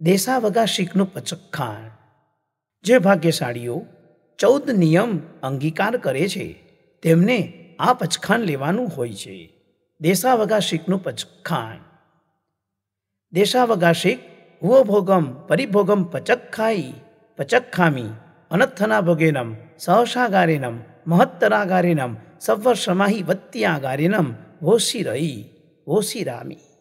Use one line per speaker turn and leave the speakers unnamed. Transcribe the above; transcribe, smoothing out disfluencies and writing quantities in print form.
દેસા વગાસિકનું પચખાણ. જે ભાગ્યશાળીઓ 14 નિયમ અંગીકાર કરે છે તેમને આ પચખાણ લેવાનું હોય છે. દેસા વગાસિકનું પચખાણ. દેસા વગાસિક હુઓ ભોગમ પરિભોગમ પચખામી અનથનાભોગેનમ સહસાગારેનમ મહત્તરાગારેનમ સવ્વર્ષમાહી વત્યાગારેનમ વોશિરામી.